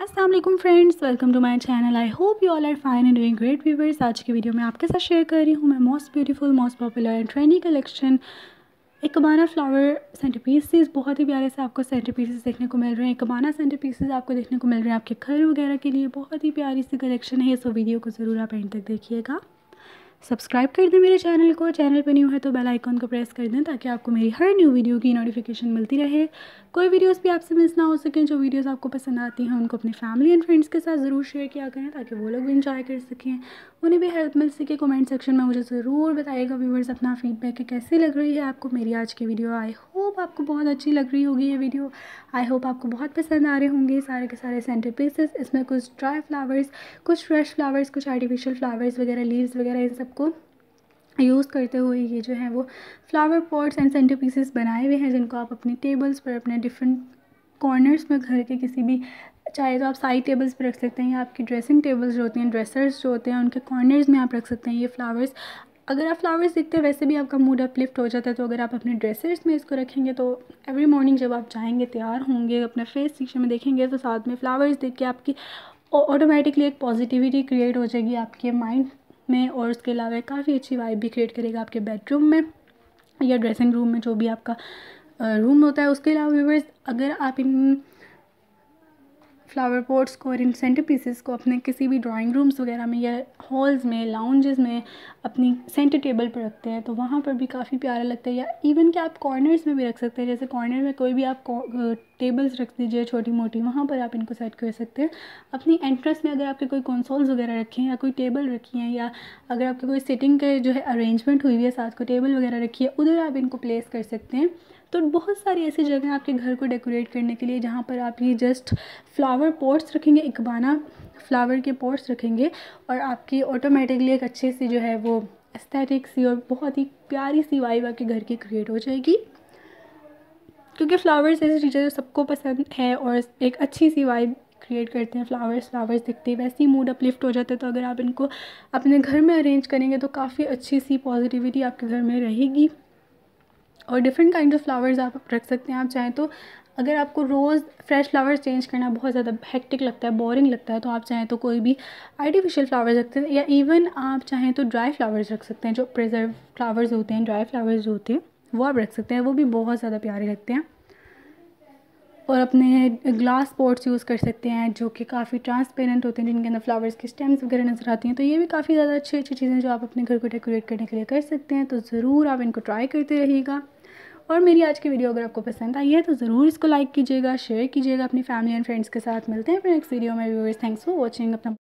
अस्सलाम वालेकुम friends, welcome to my channel. I hope you all are fine and doing great viewers. आज की video में आपके साथ शेयर कर रही हूँ मैं most beautiful, most popular and trendy collection ikebana flower centrepieces. बहुत ही प्यारे से आपको सेंटर पीसेस देखने को मिल रहे हैं। इकबाना सेंटर पीसेस आपको देखने को मिल रहे हैं आपके घर वगैरह के लिए। बहुत ही प्यारी सी कलेक्शन है, सो वीडियो को ज़रूर आप एंड तक देखिएगा। सब्सक्राइब कर दें मेरे चैनल को, चैनल पर न्यू है तो बेल आइकन को प्रेस कर दें ताकि आपको मेरी हर न्यू वीडियो की नोटिफिकेशन मिलती रहे। कोई वीडियोस भी आपसे मिस ना हो सकें। जो वीडियोस आपको पसंद आती हैं उनको अपनी फैमिली एंड फ्रेंड्स के साथ ज़रूर शेयर किया करें ताकि वो लोग भी इंजॉय कर सकें, उन्हें भी हेल्प मिल सके। कमेंट सेक्शन में मुझे ज़रूर बताइएगा व्यूवर्स अपना फीडबैक कि कैसी लग रही है आपको मेरी आज की वीडियो। आई होप आपको बहुत अच्छी लग रही होगी ये वीडियो। आई होप आपको बहुत पसंद आ रहे होंगे सारे के सारे सेंटर पीसेस। इसमें कुछ ड्राई फ्लावर्स, कुछ फ्रेश फ्लावर्स, कुछ आर्टिफिशियल फ्लावर्स वगैरह, लीव्स वगैरह, इन सबको यूज़ करते हुए ये जो है वो flower pots and centre pieces बनाए हुए हैं, जिनको आप अपनी टेबल्स पर, अपने डिफरेंट कॉर्नर्स में, घर के किसी भी, चाहे तो आप साइड टेबल्स पर रख सकते हैं या आपकी ड्रेसिंग टेबल्स जो होती हैं, ड्रेसर्स जो होते हैं, उनके कॉर्नर्स में आप रख सकते हैं ये फ्लावर्स। अगर आप फ्लावर्स देखते हैं वैसे भी आपका मूड अपलिफ्ट हो जाता है, तो अगर आप अपने ड्रेसर्स में इसको रखेंगे तो एवरी मॉर्निंग जब आप जाएंगे, तैयार होंगे, अपने फेस शीशे में देखेंगे तो साथ में फ्लावर्स देख के आपकी ऑटोमेटिकली एक पॉजिटिविटी क्रिएट हो जाएगी आपके माइंड में, और उसके अलावा काफ़ी अच्छी वाइब भी क्रिएट करेगा आपके बेडरूम में या ड्रेसिंग रूम में, जो भी आपका रूम होता है। उसके अलावा व्यूअर्स, अगर आप इन फ्लावर पॉट्स को और इन सेंटर पीसेस को अपने किसी भी ड्राइंग रूम्स वगैरह में या हॉल्स में, लाउंजेस में अपनी सेंटर टेबल पर रखते हैं तो वहाँ पर भी काफ़ी प्यारा लगता है। या इवन कि आप कॉर्नर्स में भी रख सकते हैं, जैसे कॉर्नर में कोई भी आप टेबल्स रख दीजिए छोटी मोटी, वहाँ पर आप इनको सेट कर सकते हैं। अपनी एंट्रेंस में अगर आपके कोई कंसोल्स वगैरह रखे हैं या कोई टेबल रखी हैं, या अगर आपके कोई सिटिंग के जो है अरेंजमेंट हुई है, साथ को टेबल वगैरह रखी है, उधर आप इनको प्लेस कर सकते हैं। तो बहुत सारी ऐसी जगह आपके घर को डेकोरेट करने के लिए जहाँ पर आप ये जस्ट फ्लावर पॉट्स रखेंगे, इकबाना फ्लावर के पॉट्स रखेंगे, और आपकी ऑटोमेटिकली एक अच्छी सी जो है वो एस्थेटिक सी और बहुत ही प्यारी सी वाइब आपके घर की क्रिएट हो जाएगी। क्योंकि फ्लावर्स ऐसी चीज़ें जो सबको पसंद है और एक अच्छी सी वाइब क्रिएट करते हैं। फ्लावर्स दिखते ही वैसे ही मूड अपलिफ्ट हो जाता है। तो अगर आप इनको अपने घर में अरेंज करेंगे तो काफ़ी अच्छी सी पॉजिटिविटी आपके घर में रहेगी। और डिफरेंट काइंड ऑफ फ्लावर्स आप रख सकते हैं। आप चाहें तो, अगर आपको रोज़ फ्रेश फ्लावर्स चेंज करना बहुत ज़्यादा हेक्टिक लगता है, बोरिंग लगता है, तो आप चाहें तो कोई भी आर्टिफिशियल फ्लावर्स रख सकते हैं, या इवन आप चाहें तो ड्राई फ्लावर्स रख सकते हैं। जो प्रिजर्व फ्लावर्स होते हैं, ड्राई फ्लावर्स जो होते हैं, वो आप रख सकते हैं, वो भी बहुत ज़्यादा प्यारे लगते हैं। और अपने ग्लास पॉट्स यूज़ कर सकते हैं जो कि काफ़ी ट्रांसपेरेंट होते हैं, जिनके अंदर फ्लावर्स की स्टेम्स वगैरह नज़र आती हैं। तो ये भी काफ़ी ज़्यादा अच्छी अच्छी चीज़ें जो आप अपने घर को डेकोरेट करने के लिए कर सकते हैं। तो ज़रूर आप इनको ट्राई करते रहिएगा। और मेरी आज की वीडियो अगर आपको पसंद आई है तो ज़रूर इसको लाइक कीजिएगा, शेयर कीजिएगा अपनी फैमिली एंड फ्रेंड्स के साथ। मिलते हैं फिर नेक्स्ट वीडियो में व्यूअर्स। Thanks for watching. अपना